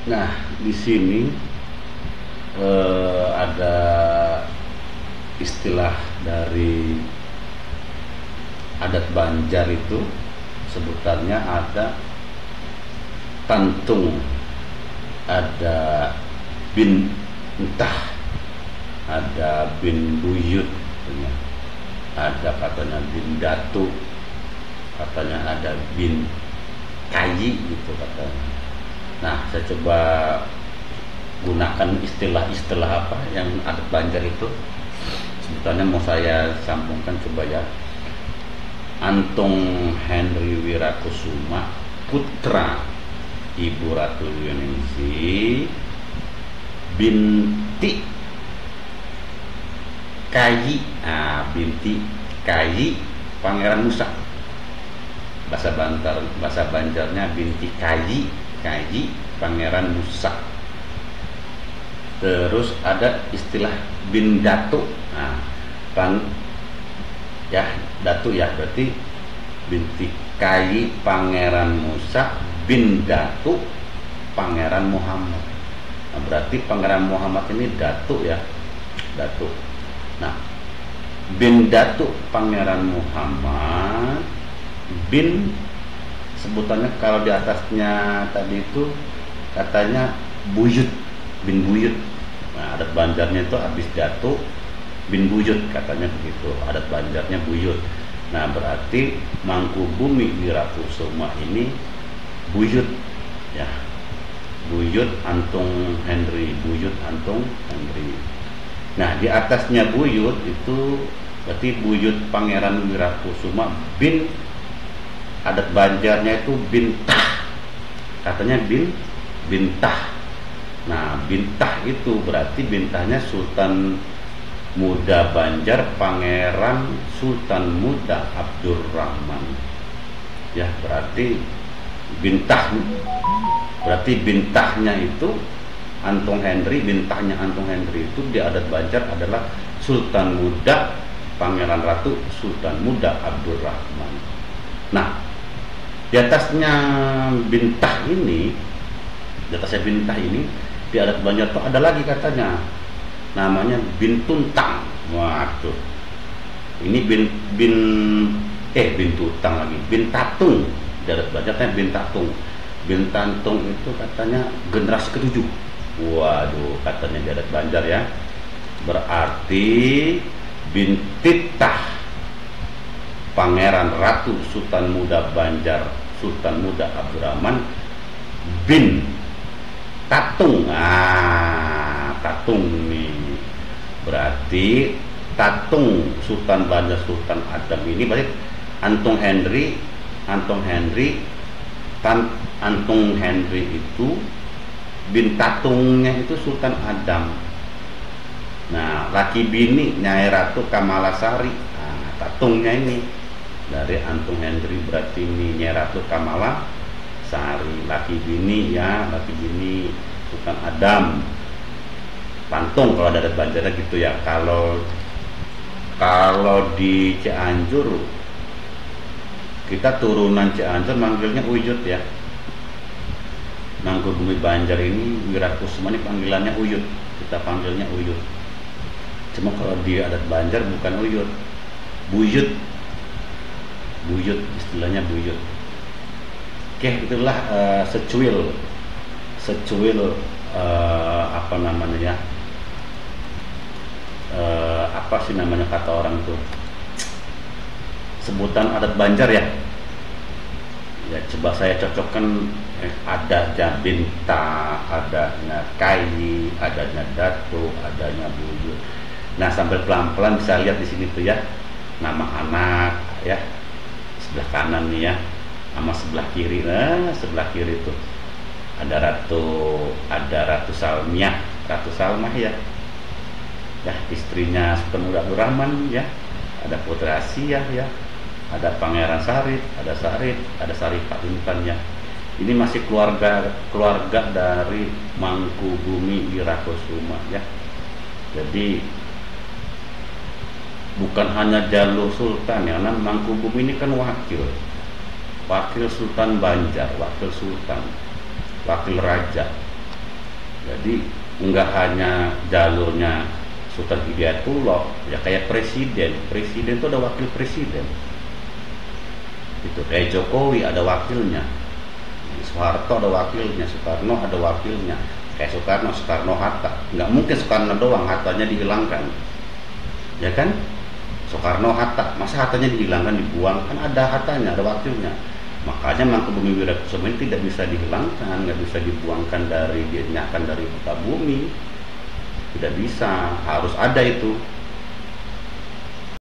Nah, di sini ada istilah dari adat Banjar itu, sebutannya ada tantung, ada bin entah, ada bin buyut, ada katanya bin datu, katanya ada bin kayi gitu katanya. Nah, saya coba gunakan istilah-istilah apa yang adat Banjar itu, sebutannya mau saya sambungkan coba ya. Antung Henry Wirakusuma, putra Ibu Ratu Yuningsi, binti Kayi, binti Kayi Pangeran Musa. Bahasa Banjarnya binti Kayi Pangeran Musa. Terus ada istilah bin datu. Datu ya, berarti binti Kayi Pangeran Musa bin Datu Pangeran Muhammad. Nah, berarti Pangeran Muhammad ini datu ya, datu. Nah, bin Datu Pangeran Muhammad, bin sebutannya kalau di atasnya tadi itu katanya buyut, bin buyut. Nah, adat Banjarnya itu habis Datu bin buyut, katanya begitu, adat Banjarnya buyut. Nah, berarti Mangkubumi Wirakusuma ini buyut ya, buyut Antung Henry, buyut Antung Henry. Nah, di atasnya buyut itu berarti buyut Pangeran Wirakusuma bin, adat Banjarnya itu bintah, katanya bintah. Nah, bintah itu berarti bintahnya Sultan Muda Banjar Pangeran Sultan Muda Abdurrahman ya, berarti bintahnya itu Antung Henry, bintahnya Antung Henry itu di adat Banjar adalah Sultan Muda Pangeran Ratu Sultan Muda Abdurrahman. Nah, di atasnya bintah ini, di adat Banjar itu ada lagi katanya, namanya bin tuntang. Waduh, ini bin tutang lagi, bin tatung. Di adat Banjarnya bin tatung. Bin tatung itu katanya generasi ketujuh. Waduh, katanya di adat Banjar ya. Berarti bin titah Pangeran Ratu Sultan Muda Banjar Sultan Muda Abdurrahman bin tatung. Tatung nih, berarti tatung Sultan Banjar Sultan Adam ini berarti Antung Henry itu bin tatungnya itu Sultan Adam. Nah, laki bini Nyai Ratu Kamalasari. Nah, tatungnya ini dari Antung Henry, berarti ini Nyai Ratu Kamalasari, laki bini Sultan Adam. Pantung kalau ada Banjarnya gitu ya. Kalau di Cianjur, kita turunan Cianjur manggilnya Uyut ya. Mangkubumi Banjar ini Wirakusuma ini panggilannya Uyut, kita panggilnya Uyut. Cuma kalau di adat Banjar bukan Uyut, buyut, istilahnya buyut. Oke, itulah secuil apa namanya ya, apa sih namanya kata orang tuh, sebutan adat Banjar ya. Ya, coba saya cocokkan, adanya binta, adanya kayi, adanya datu, adanya buyut. Nah, sambil pelan-pelan bisa lihat di sini tuh ya, nama anak ya, sebelah kanan nih ya, sama sebelah kiri. Nah, sebelah kiri tuh ada Ratu Salmah ya. Ya, istrinya Sultan Muda Abdurrahman ya. Ada Putri Asiyah ya. Ada Pangeran Sarip, ada Sarifah Intan ya. Ini masih keluarga dari Mangkubumi Wirakusuma ya. Jadi bukan hanya jalur sultan ya, karena Mangkubumi ini kan wakil Sultan Banjar, wakil sultan, wakil raja. Jadi nggak hanya jalurnya Sultan Hidayatullah, ya kayak presiden itu ada wakil presiden, itu kayak Jokowi ada wakilnya, Soeharto ada wakilnya, Soekarno ada wakilnya, kayak Soekarno Hatta. Nggak mungkin Soekarno doang Hattanya dihilangkan, ya kan? Soekarno Hatta, masa Hattanya dihilangkan, dibuang? Kan ada Hattanya, ada wakilnya. Makanya Mangkubumi Wiratkusuma ini tidak bisa dihilangkan, nggak bisa dibuangkan dari, dinyahkan dari muka bumi, tidak bisa, harus ada itu.